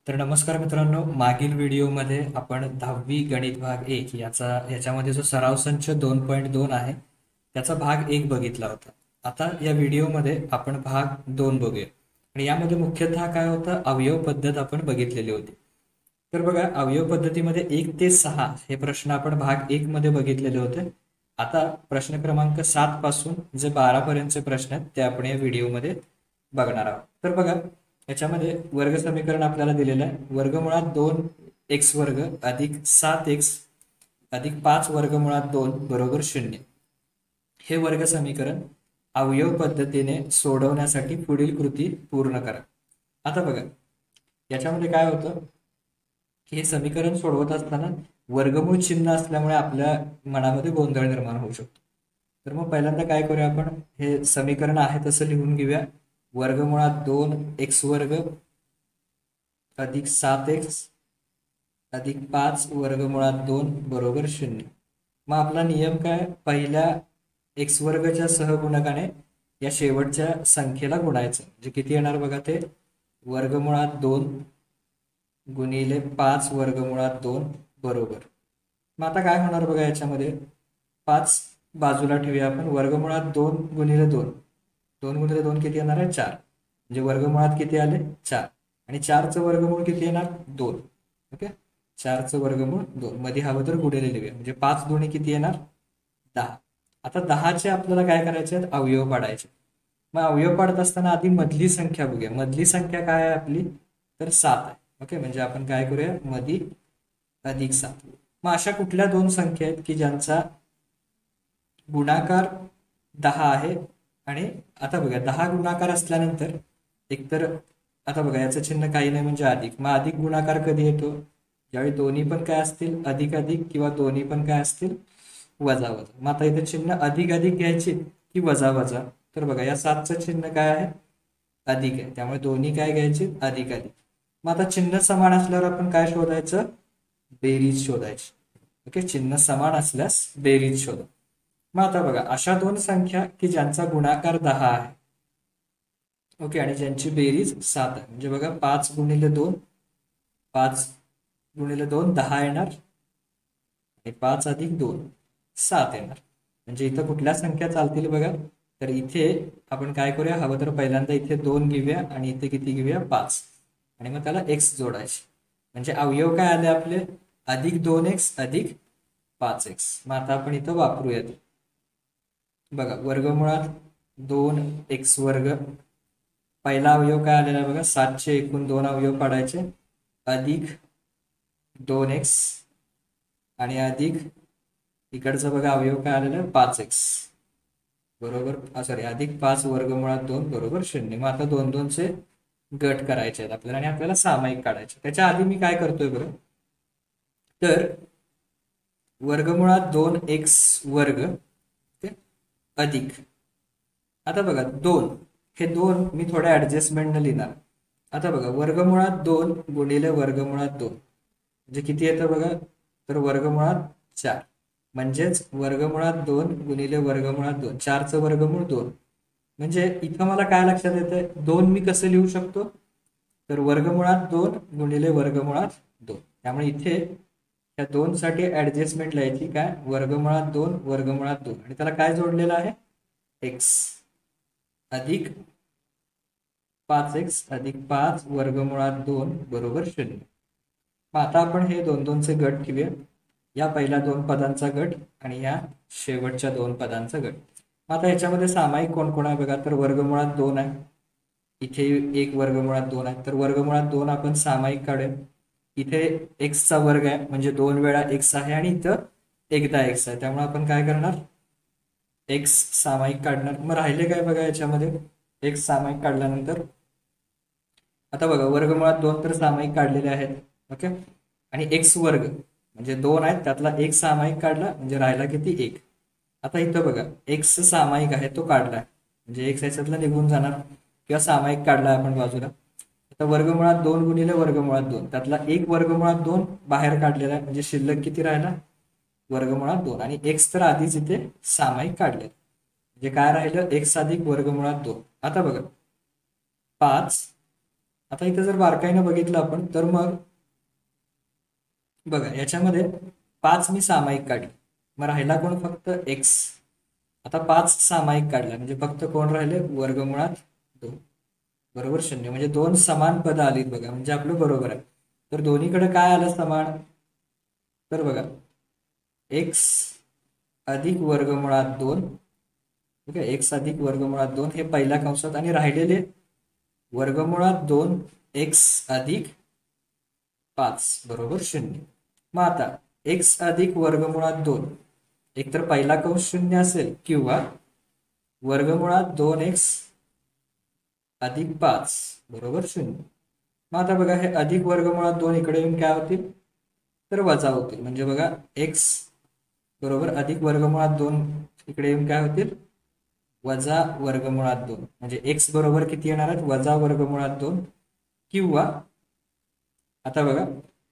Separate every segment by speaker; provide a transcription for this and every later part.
Speaker 1: तर नमस्कार मित्रांनो, मागील व्हिडिओमध्ये आपण 10वी गणित भाग 1 याच्यामध्ये जो सराव संच 2.2 आहे त्याचा भाग 1 बघितला होता. आता या व्हिडिओमध्ये आपण भाग 2 बघूया. आणि यामध्ये मुख्यतः काय होतं, अवयव पद्धत आपण बघितलेली होती. तर बघा, अवयव पद्धतीमध्ये 1 ते 6 हे प्रश्न आपण भाग 1 मध्ये बघितलेले होते. आता प्रश्न क्रमांक 7 पासून जे 12 पर्यंतचे प्रश्न आहेत ते आपण या व्हिडिओमध्ये बघणार आहोत. तर बघा, याच्यामध्ये वर्ग समीकरण आपल्याला दिलेलं आहे. वर्गमुळात 2x वर्ग अधिक 7x अधिक 5 वर्गमुळात 2 बरोबर 0. हे वर्ग समीकरण अवयव पद्धतीने सोडवण्यासाठी पुढील कृती पूर्ण करा. आता बघा, याच्यामध्ये काय होतं की हे समीकरण सोडवत असताना वर्गमूळ चिन्ह असल्यामुळे आपल्या मनामध्ये गोंधळ निर्माण होऊ शकतो. तर मग पहिल्यांदा काय करूया, आपण हे समीकरण आहे तसं लिहून घेऊया. वर्गमुळात 2x वर्ग अधिक 7x अधिक 5 वर्गमुळात 2 बरोबर 0. मग आपला नियम काय, पहिल्या x वर्गच्या सहगुणकाने या शेवटच्या संख्येला गुणायचं. म्हणजे किती येणार बघा, ते वर्गमुळात 2 गुणिले 5 वर्गमुळात 2 बरोबर. मग आता काय होणार बघा, याच्यामध्ये 5 बाजूला ठेवूया आपण. वर्गमुळात 2 गुणिले 2, 2 गुणिले 2 किती येणार आहे, 4. म्हणजे वर्गमुळात किती आले, 4. आणि 4चं वर्गमूळ किती येणार, 2. ओके, 4चं वर्गमूळ 2. मध्ये हवं तर गुणिले लिहूया. म्हणजे 5 दोन्ही किती येणार, 10. आता 10चे आपल्याला काय करायचे आहेत, अवयव पाडायचे. मग अवयव पाडत असताना आधी मधली संख्या बघूया. मधली संख्या काय आहे आपली, तर 7 आहे. ओके, म्हणजे आपण काय करूया, मधी अधिक 7. मग अशा कुठल्या दोन संख्या आहेत की ज्यांचा गुणाकार 10 आहे. आणि आता बघा, 10 गुणाकार असल्यानंतर एकतर आता बघा, याचं चिन्ह काही नाही म्हणजे अधिक. मग अधिक गुणाकार कधी येतो, ज्यावेळी दोन्ही पण काय असतील, अधिक अधिक, किंवा दोन्ही पण काय असतील, वजा वजा. मग आता इथे चिन्ह अधिक अधिक घ्यायचे की वजा वजा. तर बघा, या 7चं चिन्ह काय आहे, अधिक आहे. त्यामुळे दोन्ही काय घ्यायचे, अधिक अधिक. मग आता चिन्ह समान असल्यावर आपण काय शोधायचं, बेरीज शोधायची. ओके, चिन्ह समान असल्यास बेरीज शोधा. मग आता बघा, अशा दोन संख्या की ज्यांचा गुणाकार 10 आहे, ओके, आणि ज्यांची बेरीज 7 आहे. म्हणजे बघा, 5 गुणिले 2, 5 गुणिले 2 10 येणार, आणि 5 अधिक 2 7 येणार. म्हणजे इथं कुठल्या संख्या चालतील बघा, तर इथे आपण काय करूया, हवं तर पहिल्यांदा इथे 2 घेऊया आणि इथे किती घेऊया, 5. आणि मग त्याला x जोडायचे. म्हणजे अवयव काय आले आपले, अधिक 2x अधिक 5x. मग आता आपण इथं वापरूया ते. बघा, वर्गमुळात 2x वर्ग, पहिला अवयव काय आलेला आहे बघा, 7चे एकूण 2 अवयव पाडायचे, अधिक 2x आणि अधिक इकडचं बघा अवयव काय आलेलं आहे, 5x बरोबर, सॉरी, अधिक 5 वर्गमुळात 2 बरोबर 0. मग आता 2 2 चे गट करायचे आहेत आपल्याला आणि आपल्याला सामायिक काढायचे. त्याच्या आधी मी काय करतोय बरं, तर वर्गमुळात 2x वर्ग अधिक, आता बघा 2, हे 2 मी थोड्या ऍडजस्टमेंटने लिहिणार. आता बघा, वर्गमुळात 2 गुणिले वर्गमुळात 2 म्हणजे किती येतं बघा, तर वर्गमुळात 4. म्हणजेच वर्गमुळात 2 गुणिले वर्गमुळात 2, 4चं वर्गमूळ 2. म्हणजे इथं मला काय लक्षात येतंय, 2 मी कसं लिहू शकतो, तर वर्गमुळात 2 गुणिले वर्गमुळात 2. त्यामुळे इथे या 2 साठी ऍडजस्टमेंट लिहायची, काय, वर्गमुळात 2 वर्गमुळात 2, आणि त्याला काय जोडलेलं आहे, x अधिक 5x अधिक 5 वर्गमुळात 2 बरोबर 0. मग आता आपण हे 2 2 चे गट घेऊया. या पहिल्या 2 पदांचा गट आणि या शेवटच्या 2 पदांचा गट. मग आता याच्यामध्ये सामायिक कोण कोण आहे बघा, तर वर्गमुळात 2 आहे, इथे एक वर्गमुळात 2 आहे. तर वर्गमुळात 2 आपण सामायिक काढूया. इथे x चा वर्ग आहे म्हणजे 2 वेळा x आहे, आणि इथं एकदा x आहे. त्यामुळे आपण काय करणार, x सामायिक काढणार. मग राहिले काय बघा, याच्यामध्ये x सामायिक काढल्यानंतर आता बघा, वर्गमुळात 2 तर सामायिक काढलेले आहेत. ओके, आणि x वर्ग म्हणजे 2 आहेत, त्यातला एक सामायिक काढला म्हणजे राहिला किती, 1. आता इथं बघा, x सामायिक आहे तो काढलाय म्हणजे x याच्यातला निघून जाणार, किंवा सामायिक काढलाय आपण बाजूला. आता वर्गमुळात 2 गुणिले वर्गमुळात 2, त्यातला एक वर्गमुळात 2 बाहेर काढलेला आहे म्हणजे शिल्लक किती राहिला, वर्गमुळात 2. आणि x तर आधीच इथे सामायिक काढले, म्हणजे काय राहिलं, x अधिक वर्गमुळात 2. आता बघा, 5 आता इथं जर बारकाईनं बघितलं आपण तर मग बघा याच्यामध्ये 5 मी सामायिक काढले, मग राहिला कोण? फक्त एक्स. आता 5 सामायिक काढला म्हणजे फक्त कोण राहिले? वर्गमुळात 2 बरोबर 0. म्हणजे 2 समान पद आलीत बघा, म्हणजे आपलं बरोबर आहे. तर दोन्हीकडे काय आलं समान? तर बघा एक्स अधिक वर्गमुळात 2, ठीक आहे, एक्स अधिक वर्गमुळात 2 हे पहिल्या कंसात, आणि राहिलेले वर्गमुळात 2 एक्स अधिक 5 बरोबर 0. मग आता एक्स अधिक वर्गमुळात 2 एकतर पहिला कंस 0 असेल किंवा वर्गमुळात 2x अधिक 5 बरोबर 0. मग आता बघा हे अधिक वर्गमुळात 2 इकडे येऊन काय होतील? तर वजा होतील. म्हणजे बघा एक्स बरोबर अधिक वर्गमुळात 2 इकडे येऊन काय होतील? वजा वर्गमुळात 2. म्हणजे एक्स बरोबर किती येणार आहेत? वजा वर्गमुळात 2. किंवा आता बघा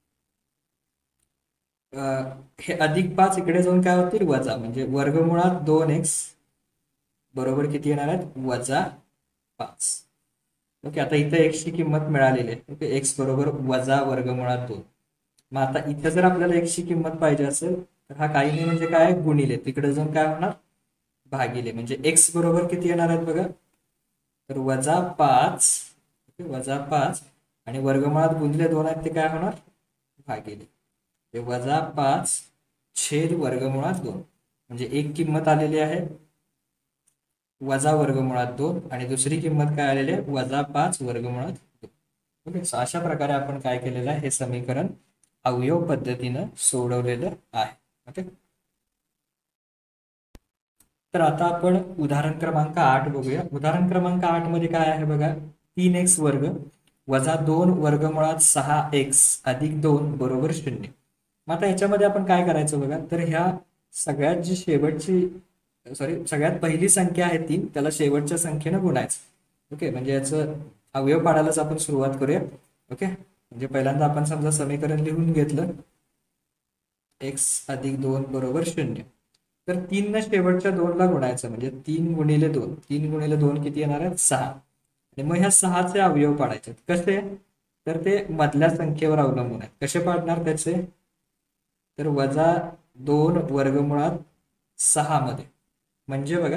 Speaker 1: हे अधिक 5 इकडे जाऊन काय होतील? वजा. म्हणजे वर्गमुळात 2x बरोबर किती येणार आहेत? वजा 5. ओके, आता इथं एक्स ची किंमत मिळालेली आहे. ओके, एक्स बरोबर वजा वर्गमुळात 2. मग आता इथं जर आपल्याला एक्स ची किंमत पाहिजे असेल तर हा काही नाही म्हणजे काय? गुणिले. तिकडे जाऊन काय होणार? भागिले. म्हणजे एक्स बरोबर किती येणार आहेत बघा? तर वजा 5. वजा 5 आणि वर्गमुळात गुणिले 2 आहेत ते काय होणार? भागिले. हे वजा 5 छेद वर्गमुळात 2. म्हणजे एक किंमत आलेली आहे वजा वर्गमुळात 2 आणि दुसरी किंमत काय आलेली आहे? वजा 5 वर्गमुळात 2. ओके, सो अशा प्रकारे आपण काय केलेलं आहे? हे समीकरण अवयव पद्धतीनं सोडवलेलं आहे. ओके, तर आता आपण उदाहरण क्रमांक 8 बघूया. उदाहरण क्रमांक 8 मध्ये काय आहे बघा? 3x वर्ग वजा 2 वर्गमुळात 6x अधिक 2 बरोबर 0. मग आता याच्यामध्ये आपण काय करायचं बघा? तर ह्या सगळ्यात जी शेवटची सगळ्यात पहिली संख्या आहे 3, त्याला शेवटच्या संख्येनं गुणायचं. ओके, म्हणजे याचं अवयव पाडायलाच आपण सुरुवात करूया. ओके, म्हणजे पहिल्यांदा आपण समजा समीकरण लिहून घेतलं x अधिक 2 बरोबर 0. तर 3 न शेवटच्या 2 ला गुणायचं, म्हणजे 3 गुणिले 2. 3 गुणिले 2 किती येणार आहेत? 6. आणि मग ह्या 6चे अवयव पाडायचे. कसे? तर ते मधल्या संख्येवर अवलंबून आहेत. कसे पाडणार त्याचे? तर वजा 2 वर्गमुळात 6 मध्ये, म्हणजे बघा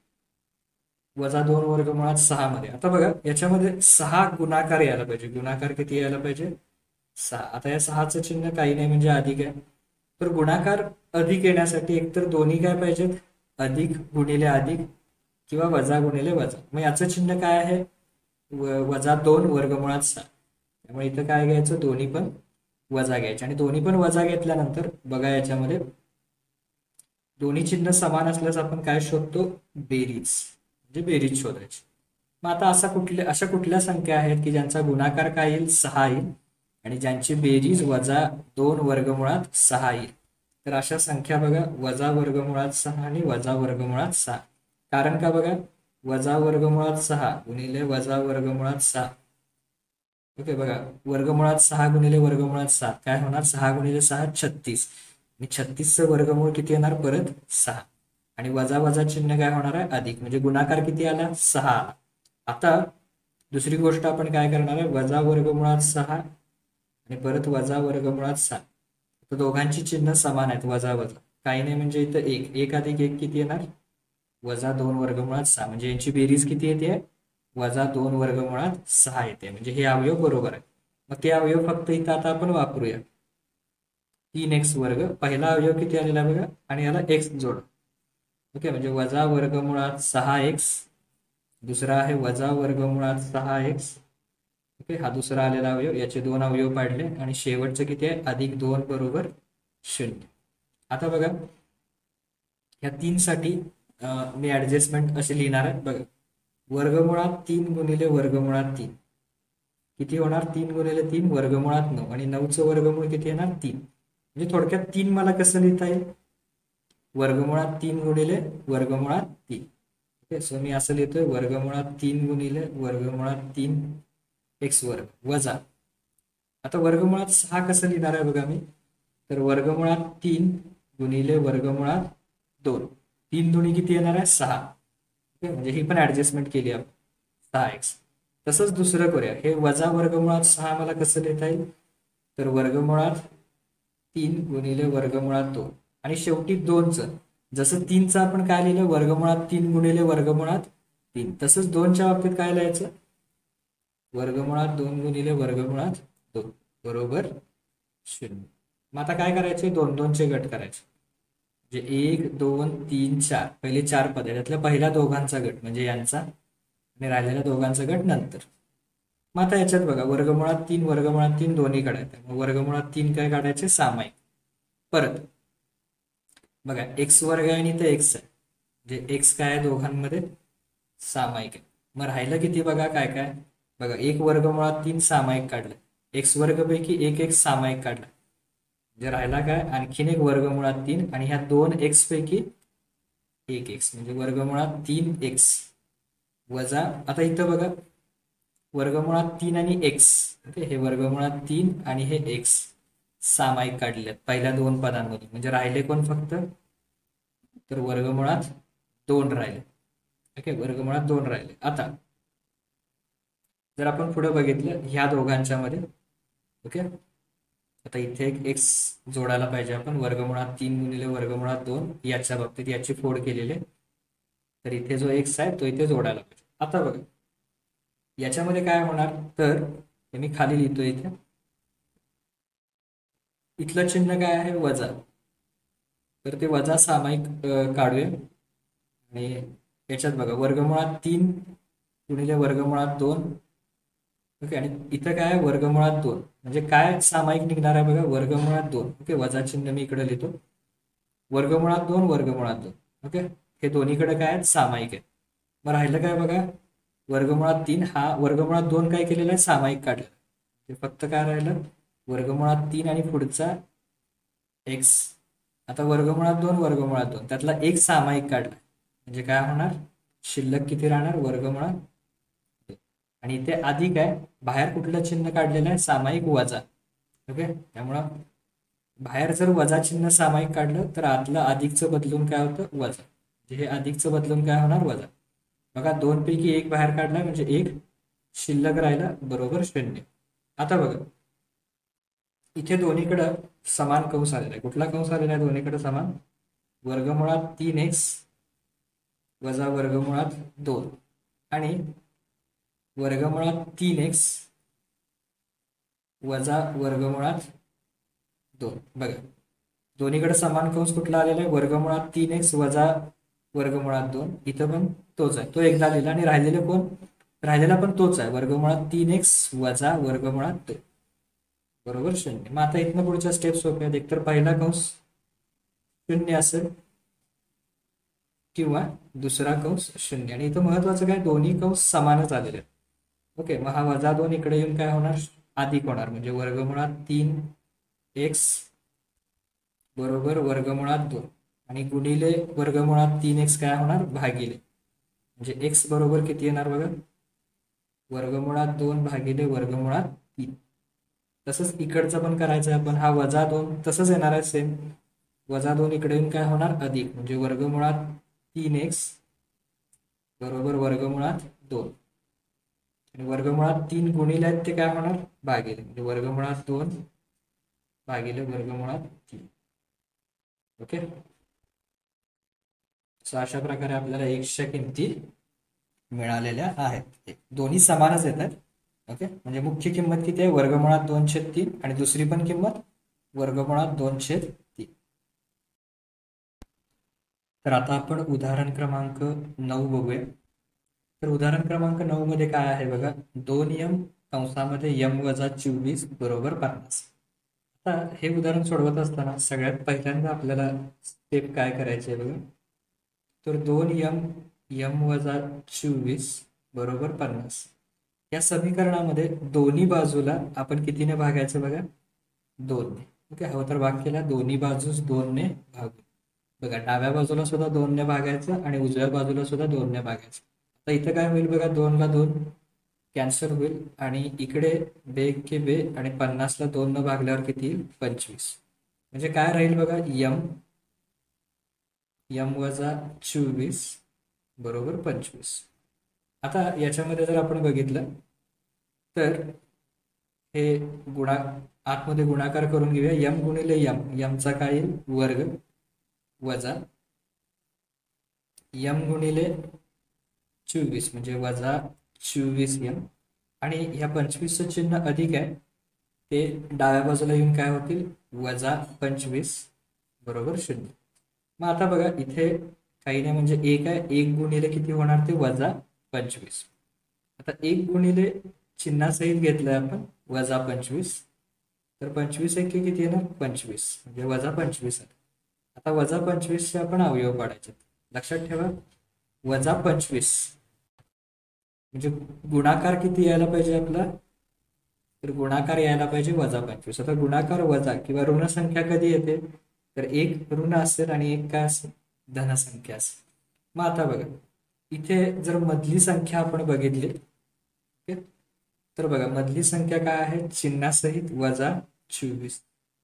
Speaker 1: वजा 2 वर्गमुळात 6 मध्ये. आता बघा याच्यामध्ये 6 गुणाकार यायला पाहिजे. गुणाकार किती यायला पाहिजे? 6. आता या 6चं चिन्ह काही नाही म्हणजे अधिक आहे. तर गुणाकार अधिक येण्यासाठी एकतर दोन्ही काय पाहिजेत? अधिक गुणिले अधिक किंवा वजा गुणिले वजा. मग याचं चिन्ह काय आहे? वजा 2 वर्गमुळात 6. त्यामुळे इथं काय घ्यायचं? दोन्ही पण वजा घ्यायचे. आणि दोन्ही पण वजा घेतल्यानंतर बघा याच्यामध्ये दोन्ही चिन्ह समान असल्यास आपण काय शोधतो? बेरीज. म्हणजे बेरीज शोधायची. मग आता अशा कुठल्या संख्या आहेत की ज्यांचा गुणाकार काय येईल? 6 येईल आणि ज्यांची बेरीज वजा 2 वर्गमुळात 6 येईल. तर अशा संख्या बघा वजा वर्गमुळात 6 आणि वजा वर्गमुळात 6. कारण का बघा? वजा वर्गमुळात 6 गुणिले वजा वर्गमुळात 6. ओके, बघा वर्गमुळात 6 गुणिले वर्गमुळात 7 काय होणार? 6 गुणिले 6 36 आणि 36चं वर्गमूळ किती येणार? परत 6. आणि वजा वजा चिन्ह काय होणार आहे? अधिक. म्हणजे गुणाकार किती आला? 6 आला. आता दुसरी गोष्ट आपण काय करणार आहे? वजा वर्गमुळात 6 आणि परत वजा वर्गमुळात 7. तर दोघांची चिन्ह समान आहेत, वजा वजा काही नाही म्हणजे इथं 1 अधिक 1 किती येणार? वजा 2 वर्गमुळात 6. म्हणजे यांची बेरीज किती येते? वजा 2 वर्गमुळात 6 येते. म्हणजे हे अवयव बरोबर आहे. मग ते अवयव फक्त इथं आता आपण वापरूया. 3x वर्ग पहिला अवयव किती आलेला बघा आणि याला x जोड. ओके, म्हणजे वजा वर्गमुळात 6x. दुसरा आहे वजा वर्गमुळात 6x. ओके, हा दुसरा आलेला अवयव. याचे 2 अवयव पाडले आणि शेवटचं किती आहे? अधिक 2 बरोबर 0. आता बघा ह्या 3 साठी मी ऍडजस्टमेंट अशी लिहिणार आहे बघा. वर्गमुळात 3 गुणिले वर्गमुळात 3 किती होणार? 3 गुणिले 3 वर्गमुळात 9 आणि 9चं वर्गमूळ किती येणार? 3. म्हणजे थोडक्यात 3 मला कसं लिहिता येईल? वर्गमुळात 3 गुणिले वर्गमुळात 3. ओके, सो मी असं लिहितोय वर्गमुळात 3 गुणिले वर्गमुळात 3 x वर्ग वजा. आता वर्गमुळात 6 कसं लिहिणार आहे बघा मी? तर वर्गमुळात 3 गुणिले वर्गमुळात 2. 3 दुनी किती येणार आहे? 6. ओके, म्हणजे ही पण ऍडजस्टमेंट केली आपण 6x. तसंच दुसरं करूया. हे वजा वर्गमुळात 6 मला कसं लिहिता येईल, तर वर्गमुळात 3 गुणिले वर्गमुळात 2 आणि शेवटी 2चं, जसं 3चं आपण काय लिहिलं वर्गमुळात 3 गुणिले वर्गमुळात 3, तसंच 2च्या बाबतीत काय लिहायचं वर्गमुळात 2 गुणिले वर्गमुळात 2 बरोबर 0. मग आता काय करायचे, 2-2चे गट करायचे. म्हणजे 1 2 3 4 पहिले 4 पद आहे, त्यातल्या पहिल्या दोघांचा गट म्हणजे यांचा आणि राहिलेल्या दोघांचा गट नंतर. मग आता याच्यात बघा वर्गमुळात 3 वर्गमुळात 3 दोन्ही काढायचे. मग वर्गमुळात 3 काय काढायचे सामाईक. परत बघा एक्स वर्ग आहे आणि इथे एक्स आहे, म्हणजे एक्स काय आहे दोघांमध्ये सामाईक आहे. मग राहिलं किती बघा काय काय, बघा 1 वर्गमुळात 3 सामाईक काढलं, एक्स वर्गपैकी एक एक सामाईक काढला, म्हणजे राहिला काय आणखीन एक वर्गमुळात 3 आणि ह्या 2 एक्स पैकी एक एक्स, म्हणजे वर्गमुळात 3 एक्स वजा. आता इथं बघा वर्गमुळात 3 आणि एक्स, ओके हे वर्गमुळात 3 आणि हे एक्स सामाईक काढलेत पहिल्या 2 पदांमधून, म्हणजे राहिले कोण फक्त, तर वर्गमुळात 2 राहिले. ओके वर्गमुळात 2 राहिले. आता जर आपण पुढे बघितलं ह्या दोघांच्या मध्ये, ओके आता इथे एक एक्स जोडायला पाहिजे आपण, वर्गमुळात 3 गुणिले वर्गमुळात 2 याच्या बाबतीत याची फोड केलेली आहे, तर इथे जो एक्स आहे तो इथे जोडायला पाहिजे. आता बघा याच्यामध्ये काय होणार, तर हे मी खाली लिहितो इथे, इथलं चिन्ह काय आहे वजा, तर ते वजा सामाईक काढूया. आणि याच्यात बघा वर्गमुळात 3 गुणिले वर्गमुळात 2, ओके आणि इथं काय आहे वर्गमुळात 2, म्हणजे काय सामाईक निघणार आहे बघा वर्गमुळात 2. ओके वजा चिन्ह मी इकडे लिहितो, वर्गमुळात 2 वर्गमुळात 2. ओके हे दोन्हीकडे काय आहेत सामाईक आहे. मग राहिलं काय बघा वर्गमुळात 3, हा वर्गमुळात 2 काय केलेला आहे सामाईक काढलं, ते फक्त काय राहिलं वर्गमुळात 3 आणि पुढचा एक्स. आता वर्गमुळात 2 वर्गमुळात 2 त्यातला एक सामाईक काढला, म्हणजे काय होणार शिल्लक किती राहणार वर्गमुळात 2. आणि इथे अधिक आहे, बाहेर कुठलं चिन्ह काढलेलं आहे सामाईक वजा. ओके त्यामुळं बाहेर जर वजा चिन्ह सामाईक काढलं तर आतलं अधिकचं बदलून काय होतं वजा, म्हणजे हे अधिकचं बदलून काय होणार वजा. बघा 2 पैकी 1 बाहेर काढला म्हणजे 1 शिल्लक राहिला बरोबर 0. आता बघा इथे दोन्हीकडं समान कंस आलेला आहे. कुठला कंस आलेला आहे दोन्हीकडे समान, वर्गमुळात 3x वजा वर्गमुळात 2 आणि वर्गमुळात 3x वजा वर्गमुळात 2. बघा दोन्हीकडे समान कंस कुठला आलेला आहे वर्गमुळात 3x वजा वर्गमुळात 2, इथं पण तोच आहे, तो एकदा लिहिला. आणि राहिलेले कोण, राहिलेला पण तोच आहे वर्गमुळात 3x वजा वर्गमुळात 2 बरोबर 0. मग आता इथनं पुढच्या स्टेप सोप्या आहेत, एकतर पहिला कंस 0 असेल किंवा दुसरा कंस 0. आणि इथं महत्वाचं काय दोन्ही कंस समानच आलेले आहेत. ओके मग हा वजा 2 इकडे येऊन काय होणार अधिक होणार, म्हणजे वर्गमुळात 3x बरोबर वर्गमुळात 2 आणि गुणिले वर्गमुळात 3x काय होणार भागिले, म्हणजे x बरोबर किती येणार बघा वर्गमुळात 2 भागिले वर्गमुळात 3. तसंच इकडचं पण करायचं आहे आपण, हा वजा 2 तसंच येणार आहे सेम, वजा 2 इकडे येऊन काय होणार अधिक, म्हणजे वर्गमुळात 3x बरोबर वर्गमुळात 2 आणि वर्गमुळात 3 गुणिले आहेत ते काय होणार भागिले, म्हणजे वर्गमुळात 2 भागिले वर्गमुळात 3. ओके सो अशा प्रकारे आपल्याला एक्सच्या किमती मिळालेल्या आहेत, दोन्ही समानच येतात. ओके म्हणजे मुख्य किंमत किती आहे वर्गमुळात 2/3 आणि दुसरी पण किंमत वर्गमुळात 2/3. तर आता आपण उदाहरण क्रमांक 9 बघूया. तर उदाहरण क्रमांक 9 मध्ये काय आहे बघा 2m कंसामध्ये m वजा 24 बरोबर 50. आता हे उदाहरण सोडवत असताना सगळ्यात पहिल्यांदा आपल्याला स्टेप काय करायची आहे बघा, तर 2m वजा 24 बरोबर 50 या समीकरणामध्ये दोन्ही बाजूला आपण कितीने भागायचं बघा 2 ने. ओके हवं तर भाग केला दोन्ही बाजूस 2 ने भागू. बघा डाव्या बाजूला सुद्धा 2 ने भागायचं आणि उजव्या बाजूला सुद्धा 2 ने भागायचं. तर इथं काय होईल बघा 2 ला 2 कॅन्सल होईल आणि इकडे बे के बे आणि 50 ला 2 न भागल्यावर किती येईल 25, म्हणजे काय राहील बघा m वजा 24 बरोबर 25. आता याच्यामध्ये जर आपण बघितलं तर हे गुणा आतमध्ये गुणाकार करून घेऊया. यम गुणिले यम, यमचा काय येईल वर्ग, वजा यम गुणिले 24 म्हणजे वजा 24 यम, आणि ह्या 25चं चिन्ह अधिक आहे ते डाव्या बाजूला येऊन काय होतील वजा 25 बरोबर 0. मग आता बघा इथे काही नाही म्हणजे एक आहे, एक गुणिले किती होणार ते वजा 25. आता एक गुणिले चिन्हासहित घेतलंय आपण वजा 25, तर 25 एक किती येणार 25 म्हणजे वजा 25. आता वजा 25चे आपण अवयव पाडायचे. लक्षात ठेवा वजा 25 म्हणजे गुणाकार किती यायला पाहिजे आपला, तर गुणाकार यायला पाहिजे वजा 25. आता गुणाकार वजा किंवा ऋण संख्या कधी येते, तर एक ऋण असेल आणि एक काय असेल धनसंख्या असेल. मग आता बघा इथे जर मधली संख्या आपण बघितली, तर बघा मधली संख्या काय आहे चिन्हासहित वजा 24.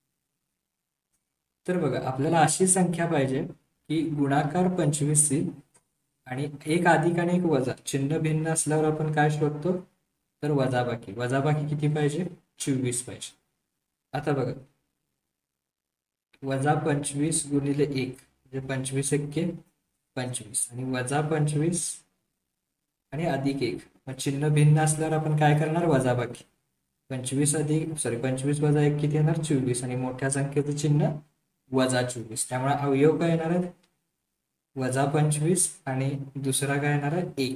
Speaker 1: तर बघा आपल्याला अशी संख्या पाहिजे की गुणाकार 25 येईल आणि एक अधिक आणि एक वजा, चिन्ह भिन्न असल्यावर आपण काय शोधतो, तर वजाबाकी. वजाबाकी किती पाहिजे 24 पाहिजे. आता बघा वजा 25 गुणिले 1 म्हणजे 25 एक्के 25 आणि वजा 25 आणि अधिक 1, मग चिन्ह भिन्न असल्यावर आपण काय करणार वजाबाकी. 25 वजा 1 किती येणार 24 आणि मोठ्या संख्येचं चिन्ह वजा 24. त्यामुळे अवयव काय येणार आहेत वजा 25 आणि दुसरा काय येणार आहे 1.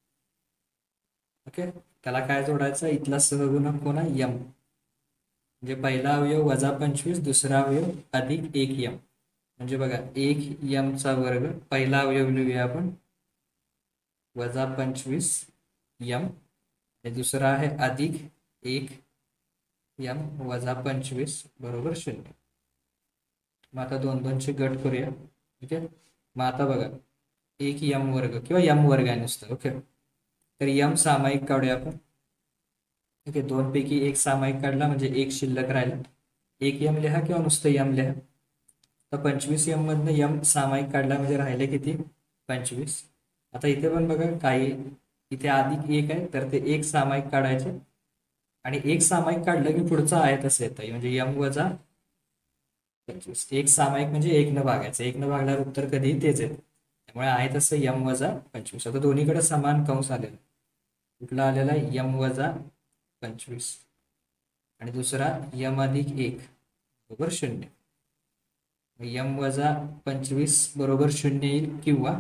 Speaker 1: ओके, त्याला काय जोडायचं इथला सहगुणक कोण आहे यम, म्हणजे पहिला अवयव वजा 25, दुसरा अवयव अधिक 1 यम. म्हणजे बघा 1 यमचा वर्ग, पहिला अवयव लिहूया आपण वजा 25 यम आणि दुसरा आहे अधिक 1 यम वजा 25 बरोबर 0. मग आता दोन दोनचे गट करूया. ठीक आहे, मग आता बघा 1 यम वर्ग किंवा यम वर्ग आहे नुसतं. ओके, तर यम सामायिक काढूया आपण. ठीक आहे, दोन पैकी एक सामायिक काढला म्हणजे एक शिल्लक राहिला. 1 यम लिहा किंवा नुसतं यम लिहा. तर 25 यम मधनं यम सामायिक काढला म्हणजे राहिले किती 25. आता इथे पण बघा काही इथे अधिक 1 आहे तर ते एक सामायिक काढायचे आणि एक सामायिक काढलं की पुढचं आहे तसं येतं म्हणजे यम वजा 25. एक सामायिक म्हणजे 1 न भागायचं, 1 न भागल्यावर उत्तर कधी तेच येतं, त्यामुळे आहे तसं यम वजा 25. आता दोन्हीकडे समान कंस आलेला, कुठला आलेला आहे यम वजा 25 आणि दुसरा यम अधिक 1 बरोबर 0. यम वजा 25 बरोबर 0 येईल किंवा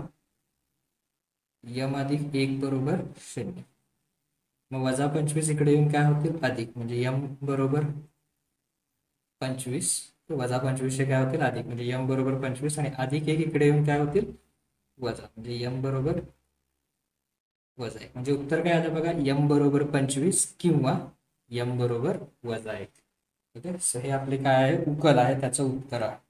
Speaker 1: यम अधिक 1 बरोबर 0. मग वजा 25 इकडे येऊन काय होतील अधिक, म्हणजे यम बरोबर 25 वजा 25 काय होतील अधिक, म्हणजे यम बरोबर 25 आणि अधिक 1 इकडे येऊन काय होतील वजा, म्हणजे यम बरोबर वजा 1. म्हणजे उत्तर काय आलं बघा यम बरोबर 25 किंवा यम बरोबर वजा 1. ठीक आहे, सो हे आपले काय आहे उकल आहे त्याचं उत्तर आहे.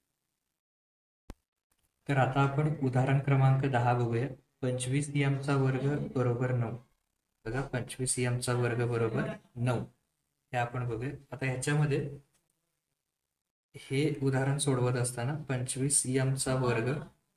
Speaker 1: तर आता आपण उदाहरण क्रमांक 10 बघूया. 25 यमचा वर्ग बरोबर 9. बघा 25 यमचा वर्ग बरोबर 9 हे आपण बघूया. आता ह्याच्यामध्ये हे उदाहरण सोडवत असताना 25 यमचा वर्ग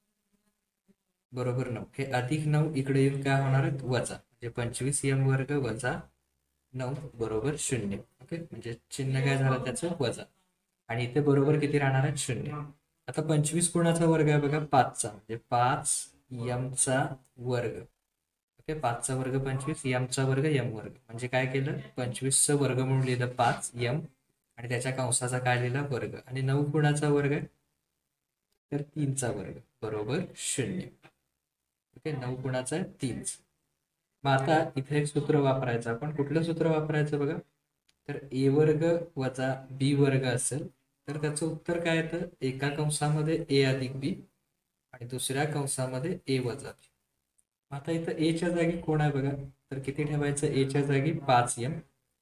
Speaker 1: बरोबर 9 हे अधिक 9 इकडे येऊन काय होणार आहे वजा, म्हणजे 25 यम वर्ग वजा 9 बरोबर 0. ओके, म्हणजे चिन्ह काय झालं त्याचं वजा आणि इथे बरोबर किती राहणार आहे 0. आता 25 कोणाचा वर्ग आहे बघा 5चा, म्हणजे 5 यमचा वर्ग. ओके, 5चा वर्ग 25 यमचा वर्ग यम वर्ग, म्हणजे काय केलं 25चं वर्गमूळ लिहिलं 5 यम आणि त्याच्या कंसाचा काय लिहिला वर्ग, आणि 9 कोणाचा वर्ग आहे तर 3चा वर्ग बरोबर 0. ओके, 9 कोणाचा आहे 3. मग आता इथे एक सूत्र वापरायचं आपण. कुठलं सूत्र वापरायचं बघा, तर ए वर्ग वजा बी वर्ग असेल तर त्याचं उत्तर काय येतं एका कंसामध्ये ए अधिक बी आणि दुसऱ्या कंसामध्ये ए वजा बी. आता इथं एच्या जागी कोण आहे बघा, तर किती ठेवायचं एच्या जागी 5 यम.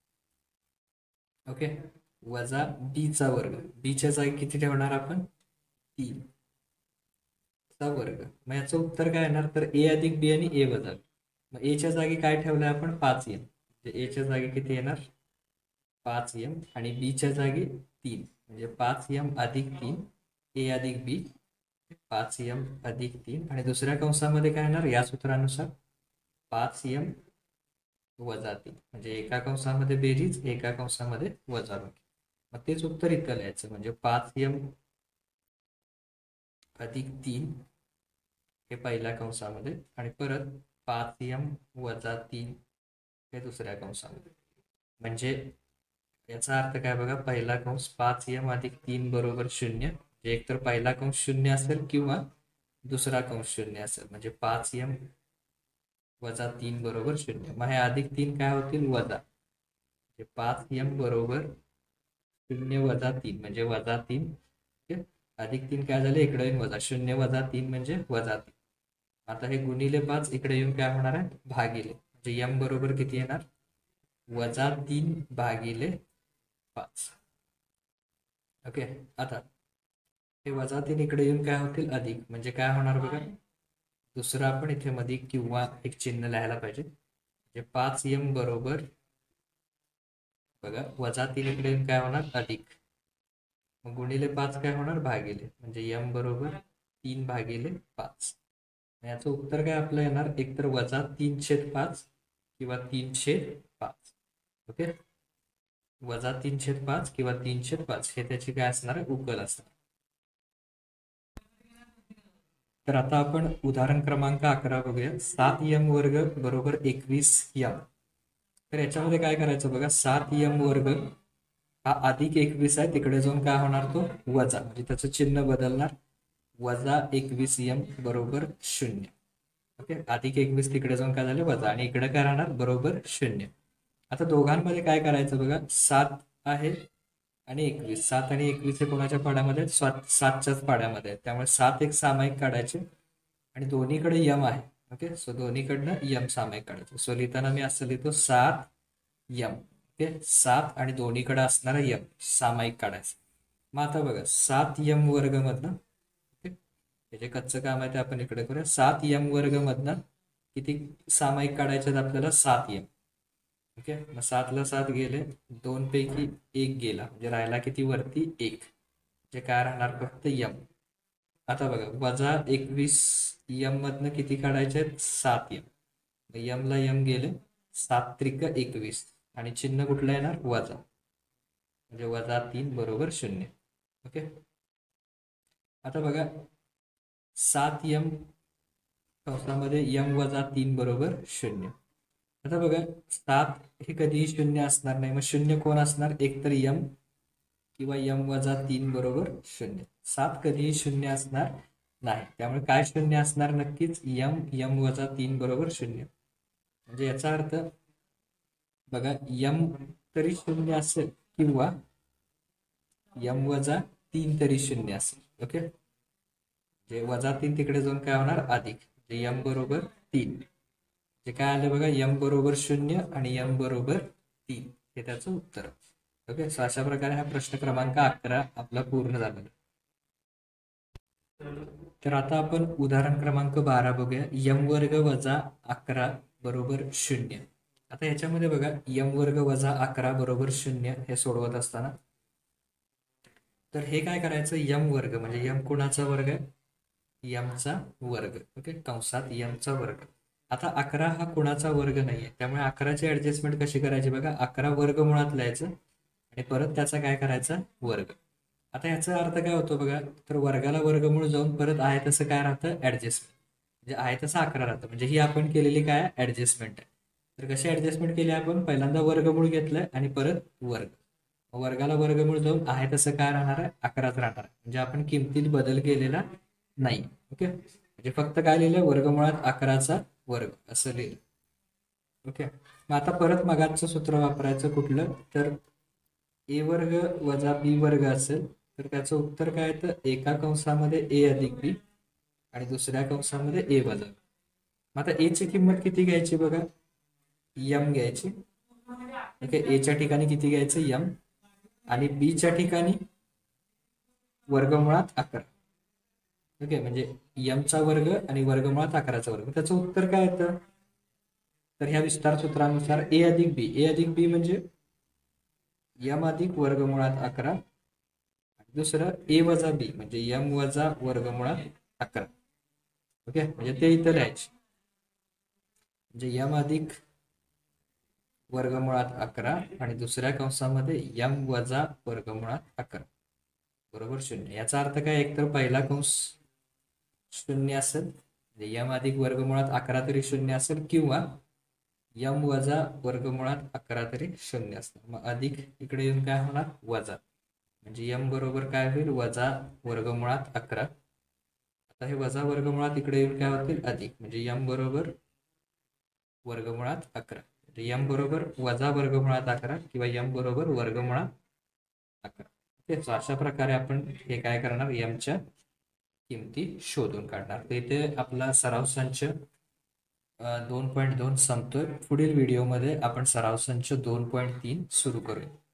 Speaker 1: ओके, वजा बीचा वर्ग, बीच्या जागी किती ठेवणार आपण 3 चा वर्ग. मग याचं उत्तर काय येणार तर ए अधिक बी आणि ए वजा बी. मग एच्या जागी काय ठेवलंय आपण 5 यम, म्हणजे एच्या जागी किती येणार 5 यम आणि बीच्या जागी 3 म्हणजे 5 यम अधिक 3 ए अधिक बी 5 यम अधिक 3 आणि दुसऱ्या कंसामध्ये काय येणार या सूत्रानुसार 5 यम वजा 3 म्हणजे एका कंसामध्ये बेरीज, एका कंसामध्ये वजाबाकी. मग तेच उत्तर इथं लिहायचं म्हणजे 5m अधिक 3 हे पहिल्या कंसामध्ये आणि परत 5m वजा 3 हे दुसऱ्या कंसामध्ये. म्हणजे याचा अर्थ काय बघा, पहिला कंस 5m अधिक 3 बरोबर 0. एक तर पहिला कंस 0 असेल किंवा दुसरा कंस 0 असेल. म्हणजे 5m वजा 3 बरोबर 0. मग हे अधिक 3 काय होतील, वजा. 5m बरोबर 0 वजा 3 म्हणजे वजा 3. अधिक 3 काय झाले, इकडे येऊन वजा 0 वजा 3 म्हणजे वजा 3. आता हे गुणिले 5 इकडे येऊन काय होणार आहे, भागिले. म्हणजे m बरोबर किती येणार, वजा 3 भागिले 5. ओके. आता हे वजा 3 इकडे येऊन काय होतील, अधिक. म्हणजे काय होणार बघा, दुसरं आपण इथे मध्ये किंवा एक चिन्ह लिहायला पाहिजे. म्हणजे 5m बरोबर बघा वजा 3 इकडे येऊन काय होणार, अधिक. मग गुणिले 5 काय होणार, भागिले. म्हणजे m बरोबर 3 भागिले 5. याचं उत्तर काय आपलं येणार, एकतर वजा 3/5 किंवा 3/5. ओके. वजा 3/5 किंवा 3/5 हे त्याची काय असणार आहे, उकल असणार. तर आता आपण उदाहरण क्रमांक 11 बघूया. 7m वर्ग बरोबर 21m. तर याच्यामध्ये काय करायचं बघा, 7m वर्ग हा अधिक 21 आहे, तिकडे जाऊन काय होणार, तो वजा. म्हणजे त्याचं चिन्ह बदलणार. वजा 21m बरोबर 0. ओके. अधिक 21 तिकडे जाऊन काय झालं, वजा. आणि इकडे काय राहणार, बरोबर 0. आता दोघांमध्ये काय करायचं बघा, 7 आहे आणि 21. 7 आणि 21 हे कोणाच्या पाड्यामध्ये आहेत, 7च्याच पाड्यामध्ये आहेत. त्यामुळे 7 एक सामायिक काढायचे आणि दोन्हीकडे यम आहे. ओके. सो दोन्हीकडनं यम सामायिक काढायचं. सो लिहिताना मी असं लिहितो, 7m. ओके. 7 आणि दोन्हीकडे असणारा यम सामायिक काढायचं. मग आता बघा 7m वर्ग मधनं, हे जे कच्चं काम आहे ते आपण इकडे करूया. 7m वर्ग मधनं किती सामायिक काढायचे आहेत आपल्याला, 7m. ओके. मग 7ला 7 गेले, 2 पैकी 1 गेला म्हणजे राहिला किती वरती, 1. जे काय राहणार, फक्त m. आता बघा वजा 21m मधनं किती काढायचे आहेत, 7m. m ला m गेले, 7 त्रिक 21 आणि चिन्ह कुठलं येणार, वजा. म्हणजे वजा 3 बरोबर 0. ओके. आता बघा 7m कंसामध्ये m वजा 3 बरोबर 0. आता बघा 7 हे कधीही 0 असणार नाही. मग 0 कोण असणार, एक तर m किंवा m वजा 3 बरोबर 0. 7 कधीही 0 असणार नाही. त्यामुळे काय 0 असणार, नक्कीच m वजा 3 बरोबर 0. म्हणजे याचा अर्थ बघा m तरी 0 असेल किंवा m वजा 3 तरी 0 असेल. ओके. जे वजा 3 तिकडे जाऊन काय होणार, अधिक. म्हणजे m बरोबर 3. जे काय आलं बघा, m बरोबर 0 आणि m बरोबर 3 हे त्याचं उत्तर. ओके. सो अशा प्रकारे हा प्रश्न क्रमांक 11 आपला पूर्ण झालेला. तर आता आपण उदाहरण क्रमांक 12 बघूया. m वर्ग वजा 11 बरोबर 0. आता याच्यामध्ये बघा m वर्ग वजा 11 बरोबर 0 हे सोडवत असताना तर हे काय करायचं, m वर्ग म्हणजे m कोणाचा वर्ग आहे, m चा वर्ग. ओके. कंसात m चा वर्ग. आता 11 हा कोणाचा वर्ग नाहीये, त्यामुळे 11ची ऍडजस्टमेंट कशी करायची बघा, 11 वर्गमुळात लिहायचं आणि परत त्याचा काय करायचा, वर्ग. आता याचा अर्थ काय होतो बघा, तर वर्गाला वर्गमूळ जाऊन परत आहे तसं काय राहतं, ऍडजस्टमेंट. म्हणजे आहे तसं 11 राहतं. म्हणजे ही आपण केलेली काय ऍडजस्टमेंट आहे. तर कशी ऍडजस्टमेंट केली आपण, पहिल्यांदा वर्गमूळ घेतलंय आणि परत वर्ग. वर्गाला वर्गमूळ जाऊन आहे तसं काय राहणार आहे, 11च राहणार. म्हणजे आपण किमतीत बदल केलेला नाही. ओके. म्हणजे फक्त काय लिहिलं, वर्गमुळात 11चा वर्ग असं लिहिलं. ओके. मग आता परत मगाचं सूत्र वापरायचं कुठलं, तर ए वर्ग वजा बी वर्ग असेल तर त्याचं उत्तर काय येतं, एका कंसामध्ये ए अधिक बी आणि दुसऱ्या कंसामध्ये ए वजा. मग आता ए ची किंमत किती घ्यायची बघा, यम घ्यायची. ओके. ए च्या ठिकाणी किती घ्यायचं, यम. आणि बी च्या ठिकाणी वर्गमुळात 11. ओके. म्हणजे यम चा वर्ग आणि वर्गमुळात 11चा वर्ग. त्याचं उत्तर काय येतं, तर ह्या विस्तार सूत्रानुसार ए अधिक बी. ए अधिक बी म्हणजे यम अधिक वर्गमुळात 11. दुसरं ए वजा बी म्हणजे यम वजा वर्गमुळात 11. ओके. म्हणजे ते इथं लिहायचे. म्हणजे यम अधिक वर्गमुळात 11 आणि दुसऱ्या कंसामध्ये यम वजा वर्गमुळात 11 बरोबर 0. याचा अर्थ काय, एकतर पहिला कंस 0 असेल म्हणजे यम अधिक वर्गमुळात 11 तरी 0 असेल, किंवा यम वजा वर्गमुळात 11 तरी 0 असणार. मग अधिक इकडे येऊन काय होणार, वजा. म्हणजे यम बरोबर काय होईल, वजा वर्गमुळात 11. आता हे वजा वर्गमुळात इकडे येऊन काय होतील, अधिक. म्हणजे यम बरोबर वर्गमुळात 11. म्हणजे यम बरोबर वजा वर्गमुळात 11 किंवा यम बरोबर वर्गमुळात 11. तेच अशा प्रकारे आपण हे काय करणार, यमच्या किमती शोधून काढणार. तर इथे आपला सराव संच 2.2 संपतोय. पुढील व्हिडिओमध्ये आपण सराव संच 2.3 सुरू करूया.